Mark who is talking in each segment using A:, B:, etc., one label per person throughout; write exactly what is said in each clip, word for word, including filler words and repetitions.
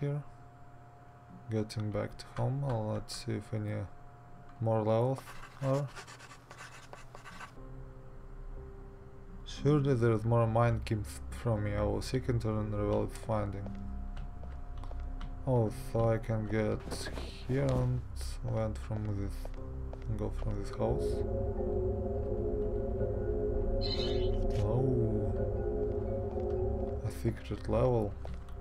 A: here. Getting back to home. Uh, let's see if any more levels are. Surely there is more mind games from me. I will seek it and reveal its finding. Oh, so I can get here and went from this, go from this house. Oh, a secret level.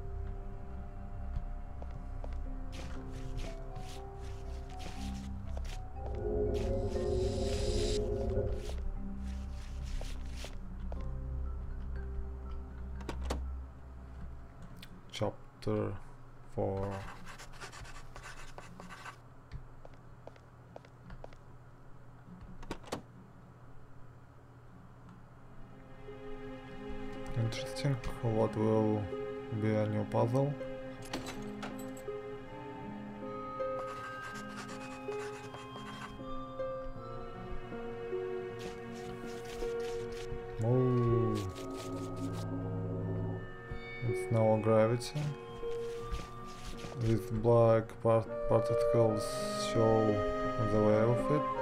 A: Chapter four. Interesting. What will be a new puzzle? Oh, it's now gravity. These black part particles show the way of it.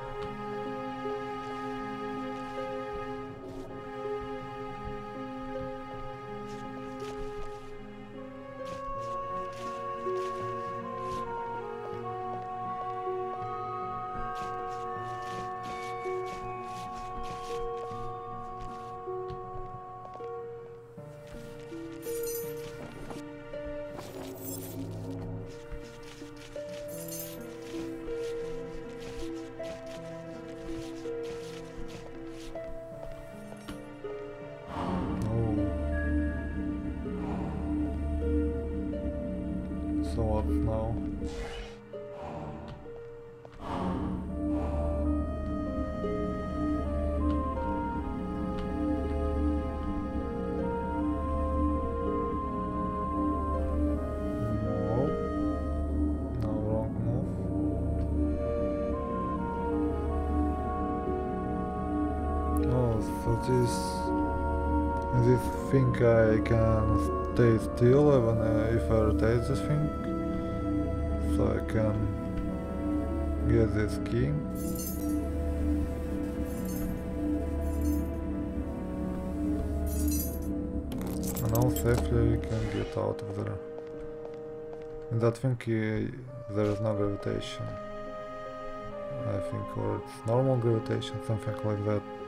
A: So what now? No. No, wrong move. Oh, so this this thing I can stay still even uh, if I rotate this thing. So I can get this key. And now safely we can get out of there. In that thing uh, there is no gravitation. I think, or it's normal gravitation, something like that.